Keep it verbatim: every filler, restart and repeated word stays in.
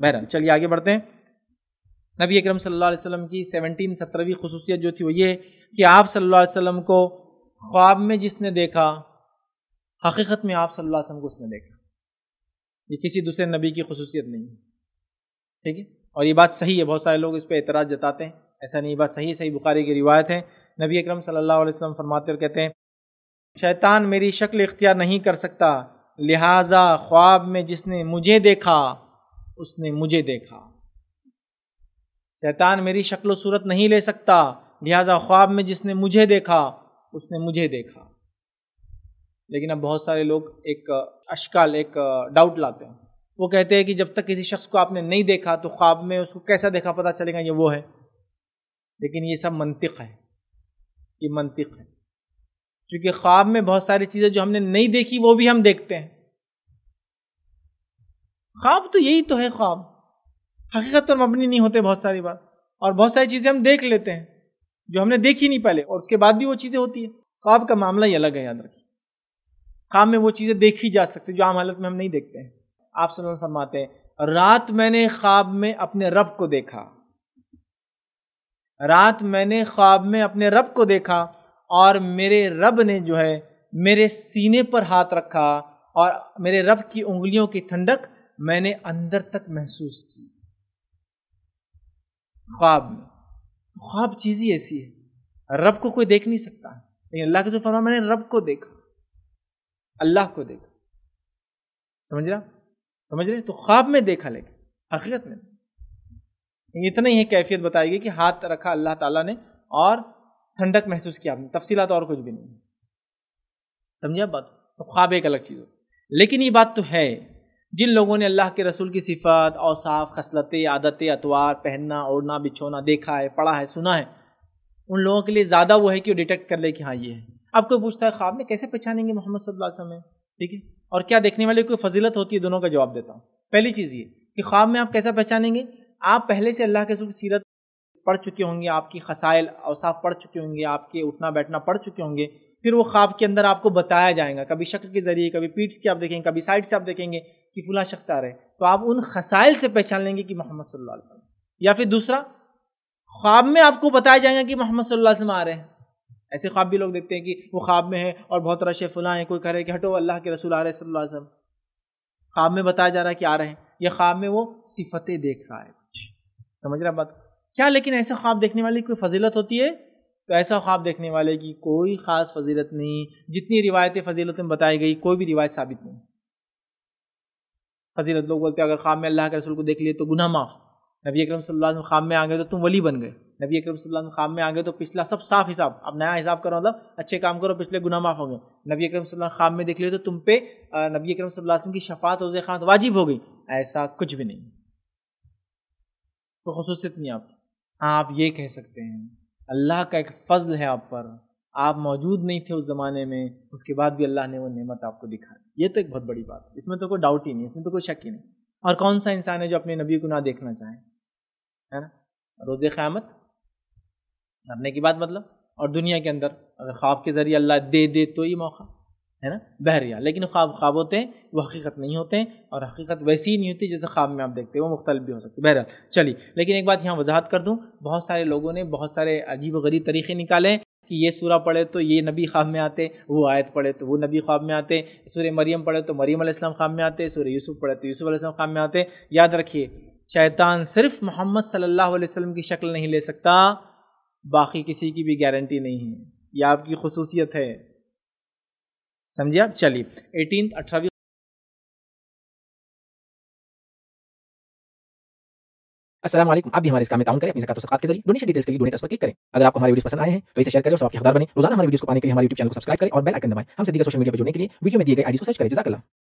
بہرحال چلیے آگے بڑھتے ہیں. نبی اکرم صلی اللہ علیہ وسلم کی سیونٹین سترہویں خصوصیت جو تھی وہ یہ کہ آپ صلی اللہ علیہ وسلم کو خواب میں جس نے دیکھا حقیقت میں آپ صلی اللہ علیہ وسلم کو اس نے دیکھا. یہ کسی دوسرے نبی کی خصوصیت نہیں ہے. ٹھیک ہے, اور یہ بات صحیح ہے. بہت سارے لوگ اس پہ اعتراض جتاتے ہیں, ایسا نہیں, بات صحیح ہے. صحیح بخاری کی روایت ہے, نبی اکرم صلی اللہ علیہ وسلم فرماتے اور کہتے ہیں شیطان میری شکل اختیار نہیں کر سکتا, لہٰذا خواب میں جس نے مجھے دیکھا اس نے مجھے دیکھا. شیطان میری شکل و صورت نہیں لے سکتا, لہٰذا خواب میں جس نے مجھے دیکھا اس نے مجھے دیکھا. لیکن اب بہت سارے لوگ ایک اشکال, ایک ڈاؤٹ لاتے ہیں. وہ کہتے ہیں کہ جب تک کسی شخص کو آپ نے نہیں دیکھا تو خواب میں اس کو کیسا دیکھا پتہ چلے گا یہ وہ ہے. لیکن یہ سب منطق ہے, یہ منطق ہے. چونکہ خواب میں بہت ساری چیزیں جو ہم نے نہیں دیکھی وہ بھی ہم دیکھتے ہیں. خواب تو یہی تو ہے, خواب حقیقت پر مبنی نہیں ہوتے بہت ساری بات, اور بہت ساری چیزیں ہم دیکھ لیتے ہیں جو ہم نے دیکھی نہیں پہلے, اور اس کے بعد بھی وہ چیزیں ہوتی ہیں. خواب کا معاملہ ہی الگ ہے, یاد رکھیے. خواب میں وہ چیزیں دیکھی جا سکتی جو عام حالت میں ہم نہیں دیکھتے ہیں. آپ صلی اللہ علیہ وسلم فرماتے ہیں رات میں نے خواب میں اپنے رب کو دیکھا, رات میں نے خواب میں اپنے رب کو دیکھا اور میرے رب نے جو ہے میرے سینے پر ہاتھ رکھا اور میرے رب کی انگلیوں کی ٹھنڈک میں نے اندر تک محسوس کی. خواب میں, خواب چیز ہی ایسی ہے, رب کو کوئی دیکھ نہیں سکتا, لیکن اللہ کے جو فرمایا میں نے رب کو دیکھا, اللہ کو دیکھا. سمجھ رہا سمجھ رہے تو خواب میں دیکھا, لیکن حقیقت میں اتنا ہی ہے کیفیت بتائی گئی کہ ہاتھ رکھا اللہ تعالیٰ نے اور ٹھنڈک محسوس کیا آپ نے, تفصیلات اور کچھ بھی نہیں. سمجھا بات؟ تو خواب ایک الگ چیز ہو. لیکن یہ بات تو ہے جن لوگوں نے اللہ کے رسول کی صفات, اوصاف, خصلتیں, عادتیں, اطوار, پہننا, اوڑھنا, بچھونا دیکھا ہے, پڑھا ہے, سنا ہے, ان لوگوں کے لیے زیادہ وہ ہے کہ وہ ڈیٹیکٹ کر لے کہ ہاں یہ ہے. اب کوئی پوچھتا ہے خواب میں کیسے پہچانیں گے محمد صلی اللہ علیہ وسلم, ٹھیک ہے, اور کیا دیکھنے والے کوئی فضیلت ہوتی ہے؟ دونوں کا جواب دیتا ہوں. پہلی چیز یہ کہ خواب میں آپ کیسا پہچانیں گے, آپ پہلے سے اللہ کے رسول کی سیرت پڑھ چکے ہوں گے, آپ کی خصائل اوصاف پڑھ چکے ہوں گے, آپ کے اٹھنا بیٹھنا پڑھ چکے ہوں گے. پھر وہ خواب کے اندر آپ کو بتایا جائے گا, کبھی شکل کے ذریعے, کبھی پیٹھ سے آپ دیکھیں گے, کبھی سائڈ سے آپ دیکھیں گے کہ فلاں شخص آ رہے ہیں, تو آپ ان خصائل سے پہچان لیں گے کہ محمد صلی اللہ علیہ وسلم. یا پھر دوسرا, خواب میں آپ کو بتایا جائے گا کہ محمد صلی اللہ علیہ وسلم آ رہے ہیں. ایسے خواب بھی لوگ دیکھتے ہیں کہ وہ خواب میں ہے اور بہت رش ہے, فلاں ہے, کوئی کہہ رہے کہ ہٹو اللہ کے رسول آ رہے صلی اللہ علیہ وسلم. خواب میں بتایا جا رہا ہے کہ آ رہے ہیں, یا خواب میں وہ صفتیں دیکھ رہا ہے کچھ. سمجھ رہا بات کیا؟ لیکن ایسا خواب دیکھنے والے کی کوئی فضیلت ہوتی ہے؟ تو ایسا خواب دیکھنے والے کی کوئی خاص فضیلت نہیں. جتنی روایتیں فضیلتیں بتائی گئی کوئی بھی روایت ثابت نہیں. فضیلت لوگ بولتے ہیں اگر خواب میں اللہ کے رسول کو دیکھ لیے تو گناہ معاف. نبی اکرم صلی اللہ علیہ وسلم خواب میں آ گئے تو تم ولی بن گئے. نبی اکرم صلی اللہ علیہ وسلم خواب میں آ گئے تو پچھلا سب صاف حساب, اب نیا حساب کرو, مطلب اچھے کام کرو, پچھلے گناہ معاف ہو گئے. نبی اکرم صلی اللہ علیہ وسلم خواب میں دیکھ لیے تو تم پہ نبی اکرم صلی اللہ علیہ وسلم کی شفاعت و خدمت واجب ہو گئی. ایسا کچھ بھی نہیں, تو خصوصیت نہیں. آپ آپ یہ کہہ سکتے ہیں اللہ کا ایک فضل ہے آپ پر, آپ موجود نہیں تھے اس زمانے میں, اس کے بعد بھی اللہ نے وہ نعمت آپ کو دکھائی. یہ تو ایک بہت بڑی بات ہے, اس میں تو کوئی ڈاؤٹ ہی نہیں, اس میں تو کوئی شک ہی نہیں. اور کون سا انسان ہے جو اپنے نبی کو نہ دیکھنا چاہے, ہے نا؟ روز قیامت مرنے کی بات مطلب, اور دنیا کے اندر اگر خواب کے ذریعے اللہ دے دے تو یہ موقع ہے نا, بہریا. لیکن خواب خواب ہوتے ہیں, وہ حقیقت نہیں ہوتے ہیں, اور حقیقت ویسی ہی نہیں ہوتی جیسے خواب میں آپ دیکھتے ہیں, وہ مختلف بھی ہو سکتی ہے. بہرحال چلیے, لیکن ایک بات یہاں وضاحت کر دوں, بہت سارے لوگوں نے بہت سارے عجیب و غریب طریقے نکالے کہ یہ سورہ پڑھے تو یہ نبی خواب میں آتے, وہ آیت پڑھے تو وہ نبی خواب میں آتے, سورہ مریم پڑھے تو مریم علیہ السلام خواب میں آتے, سورہ یوسف پڑھے تو یوسف علیہ السلام خواب میں آتے. یاد رکھیے شیطان صرف محمد صلی اللہ علیہ وسلم کی شکل نہیں لے سکتا, باقی کسی کی بھی گارنٹی نہیں ہے, یہ آپ کی خصوصیت ہے. سمجھے آپ؟ چلیے ایٹینتھ اٹھارہویں. السلام علیکم. آپ بھی ہمارے اس کام میں تعاون کریں اپنی زکات و صدقات کے ذریعے. ڈونیشن ڈیٹیلز کے لیے ڈونیٹ اس پر کلک کریں. اگر آپ کو ہمارے ویڈیوز پسند آئے ہیں تو اسے شیئر کریں اور ثواب کے حقدار بنیں. روزانہ ہمارے ویڈیوز کو پانے کے لیے ہمارے یوٹیوب چینل کو سبسکرائب کریں اور بیل آئکن دبائیں. ہم سے دیگر سوشل میڈیا پر جڑنے کے لیے ویڈیو میں دیے گئے آئی ڈی کو سرچ کریں. جزاک اللہ.